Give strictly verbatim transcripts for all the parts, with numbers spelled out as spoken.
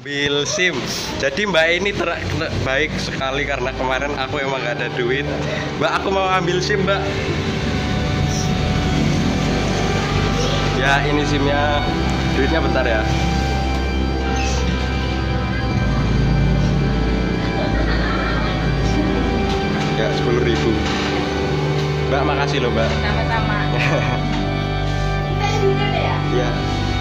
Ambil SIM. Jadi Mbak ini ter baik sekali karena kemarin aku emang gak ada duit. Mbak, aku mau ambil SIM, Mbak. Ya, ini SIM-nya. Duitnya bentar ya. Ya, sepuluh ribu. Mbak, makasih loh, Mbak. Sama-sama. Kita juga deh ya? Iya.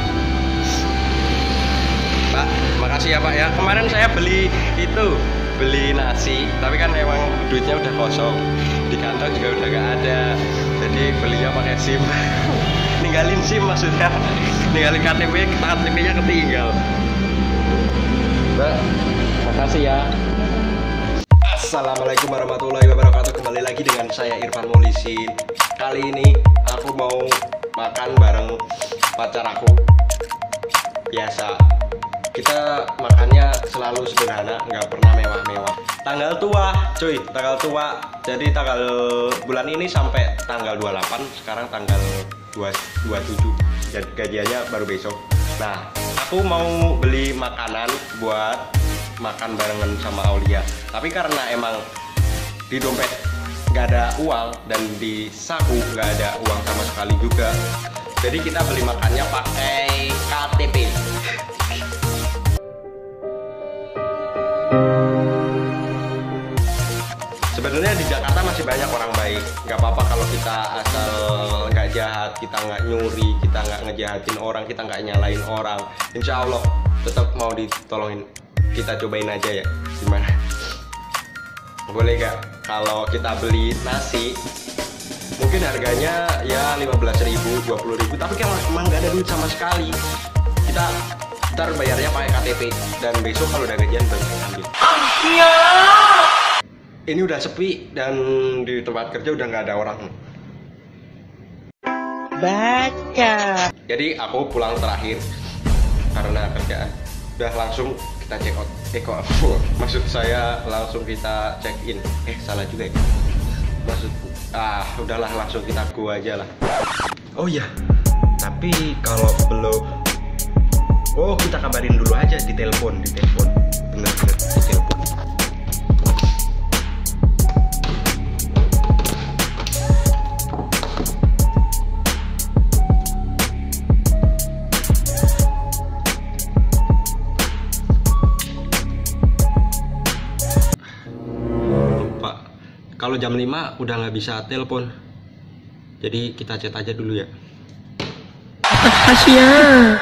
Pak, makasih ya Pak ya. Kemarin saya beli itu, beli nasi, tapi kan emang duitnya udah kosong. Di kantong juga udah gak ada. Jadi belinya pakai SIM. Ninggalin SIM maksudnya. Ninggalin K T P, K T P-nya ketinggal. Mbak, makasih ya. Assalamualaikum warahmatullahi wabarakatuh. Kembali lagi dengan saya Irfan Molisin. Kali ini aku mau makan bareng pacar aku. Biasa kita makannya selalu sederhana, nggak pernah mewah-mewah. Tanggal tua, cuy, tanggal tua. Jadi tanggal bulan ini sampai tanggal dua puluh delapan, sekarang tanggal dua puluh tujuh. Jadi gajiannya baru besok. Nah, aku mau beli makanan buat makan barengan sama Aulia. Tapi karena emang di dompet nggak ada uang dan di saku nggak ada uang sama sekali juga, jadi kita beli makannya pakai K T P. Sebenarnya di Jakarta masih banyak orang baik. Nggak apa-apa kalau kita asal nggak jahat, kita nggak nyuri, kita nggak ngejahatin orang, kita nggak nyalain orang. Insya Allah tetap mau ditolongin. Kita cobain aja ya, gimana? Boleh gak kalau kita beli nasi, mungkin harganya ya lima belas ribu, dua puluh ribu, tapi kan emang gak ada duit sama sekali. Kita ntar bayarnya pakai K T P dan besok kalau udah gajian baru ambil. Iya. Ini udah sepi dan di tempat kerja udah nggak ada orang. Baca. Jadi aku pulang terakhir karena kerjaan. Udah langsung kita check out, eh kok maksud saya langsung kita check in, eh salah juga ya, maksud ah udahlah langsung kita go aja lah. Oh iya, tapi kalau belum, oh kita kabarin dulu aja di telepon, di telepon, bener-bener di telepon. Kalau jam lima udah nggak bisa telepon, jadi kita chat aja dulu ya. Kasihan.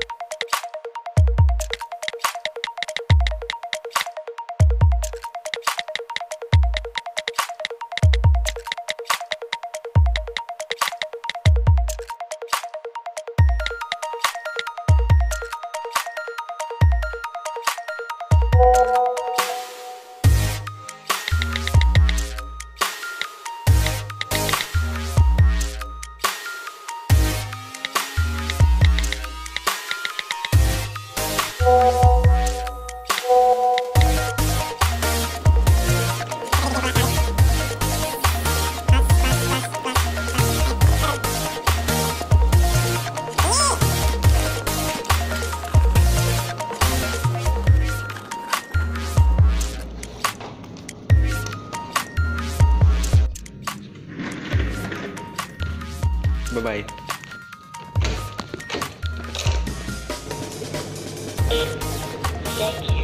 Bye-bye. Thank you.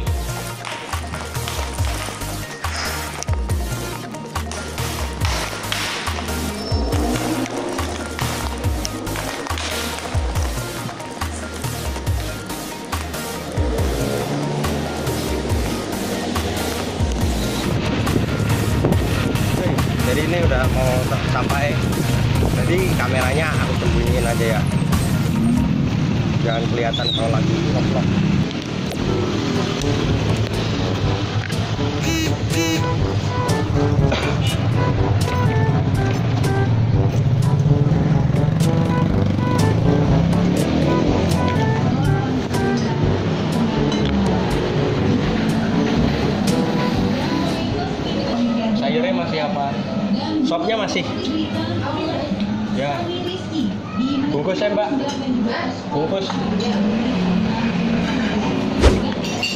Jadi ini udah mau sampai. Jadi kameranya aku sembunyiin aja ya, jangan kelihatan kalau lagi vlog. Sayurnya masih apa? Sopnya masih? Ya. Bungkus ya Mbak. Bungkus.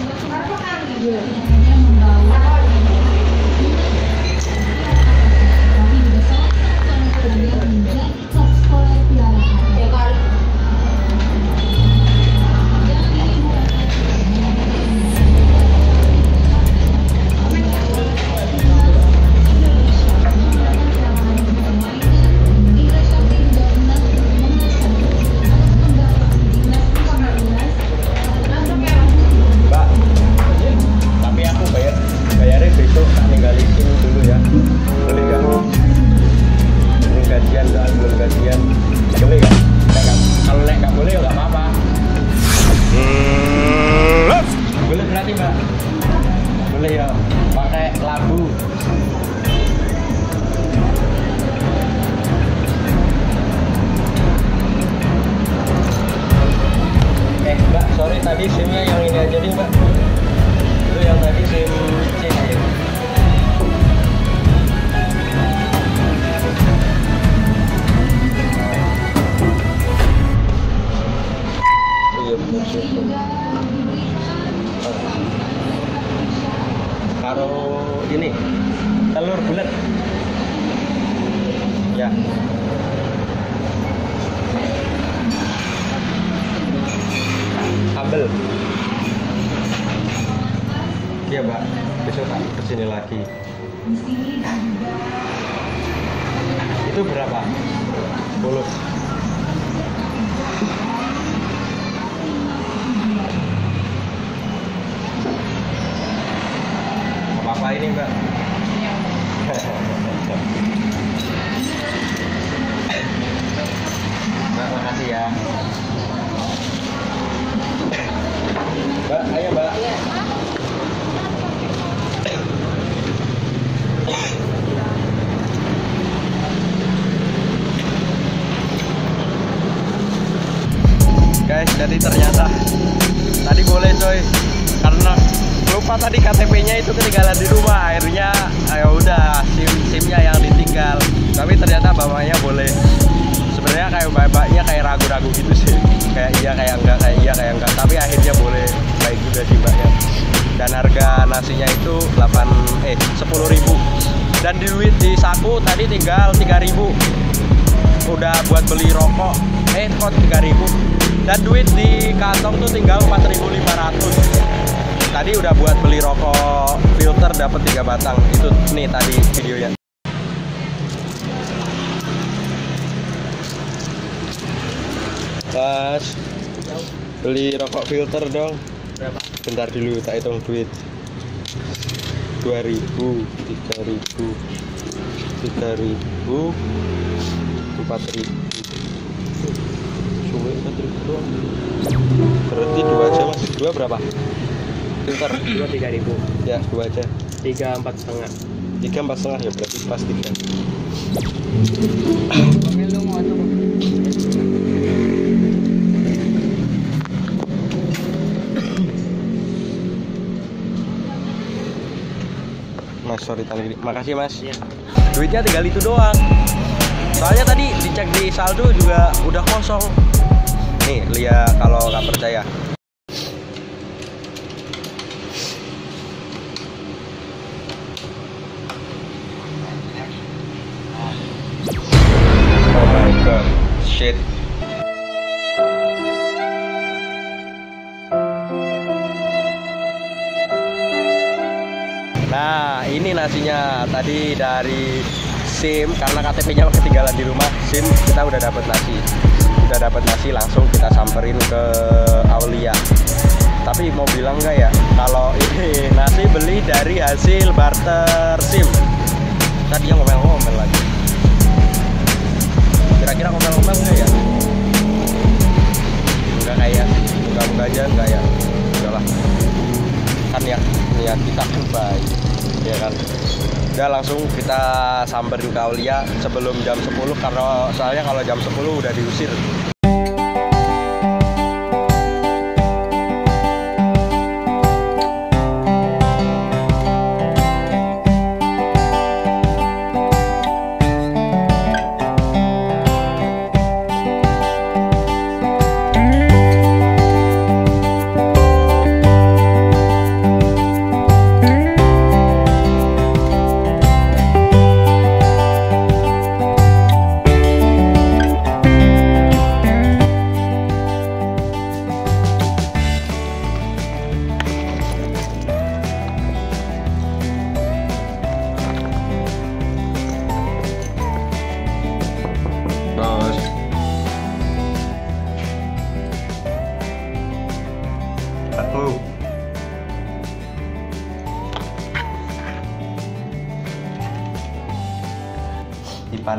Tadi SIM-nya yang ini aja nih mbak. Itu yang tadi SIM C ya. Oh iya benar sih. Karo ini telur bulat. Ya. Kabel. Iya mbak, besok tak kesini lagi. Itu berapa? sepuluh. Apa-apa ini mbak? Mbak, makasih ya. Mbak, ayo mbak. Guys, jadi ternyata tadi boleh coy, karena lupa tadi K T P-nya itu ketinggalan di rumah. Akhirnya ayo udah sim simnya yang ditinggal. Tapi ternyata bapaknya boleh. Sebenarnya kayak bapaknya kayak ragu-ragu gitu sih. Kayak iya kayak enggak, kayak iya kayak enggak. Tapi akhirnya boleh. Baik juga sih mbaknya. Dan harga nasinya itu delapan eh sepuluh ribu. Dan di duit di saku tadi tinggal tiga ribu. Udah buat beli rokok eh kok tiga ribu. Dan duit di kantong tuh tinggal empat ribu lima ratus. Tadi udah buat beli rokok filter dapat tiga batang. Itu nih tadi videonya. Pas beli rokok filter dong. Berapa? Bentar dulu tak hitung duit. dua ribu, tiga ribu, tiga ribu, empat ribu. Cuma empat ribu doang. Berarti dua aja mas. Dua berapa? Filter dua tiga ribu. Ya dua aja. Tiga empat setengah. Tiga empat setengah ya berarti pas tiga. Mas, sorry tadi. Makasih mas. Ya. Duitnya tinggal itu doang. Soalnya tadi dicek di saldo juga udah kosong. Nih lihat kalau nggak percaya. Oh my god, shit. Nah ini nasinya tadi dari SIM karena K T P-nya ketinggalan di rumah. SIM kita udah dapat nasi, udah dapat nasi langsung kita samperin ke Aulia. Tapi mau bilang nggak ya kalau ini nasi beli dari hasil barter SIM. Tadi yang ngomel-ngomel lagi. Kira-kira ngomel-ngomel nggak ya? Enggak kayak, mudah-mudahan aja enggak ya. Udahlah. Kan ya niat kita kan baik ya kan. Udah langsung kita samperin ke Aulia sebelum jam sepuluh karena soalnya kalau jam sepuluh udah diusir. Pan.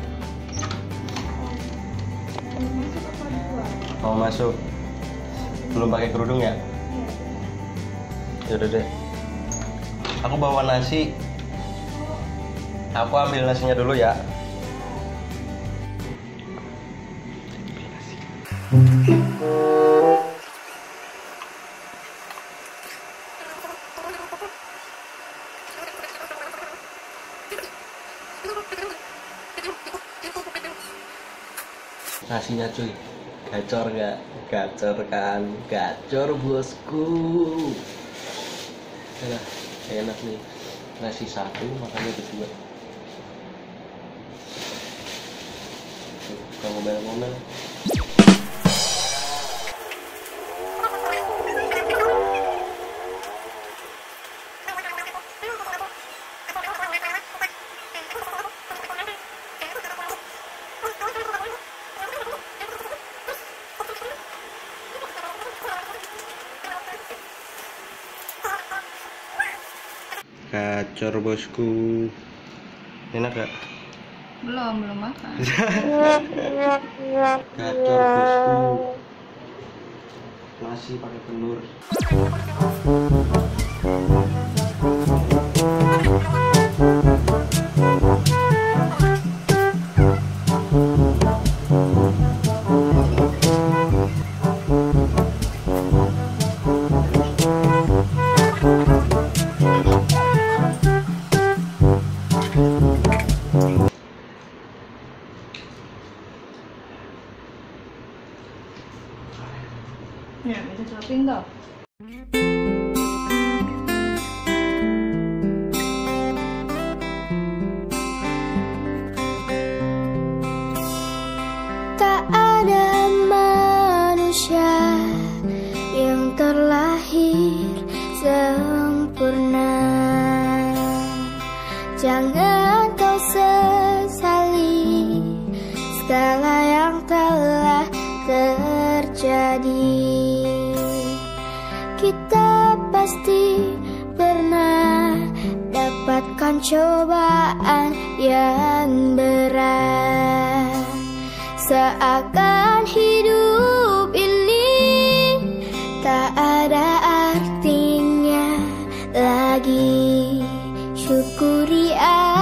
Mau masuk? Belum pakai kerudung ya? Yaudah deh. Aku bawa nasi. Aku ambil nasinya dulu ya. Nasinya cuy, gacor nggak? Gacor kan? Gacor bosku. Enak, enak nih. Nasi satu, makannya berdua. Kalau ngomel-ngomel. Gacor bosku. Enak gak? Belum, belum makan. Gacor bosku. Nasi pakai telur. Ya, bisa suapin toh. Tak ada manusia yang terlahir sempurna. Jangan kau sesali segala yang telah terjadi. Kita pasti pernah dapatkan cobaan yang berat. Seakan hidup ini tak ada artinya lagi. Syukuri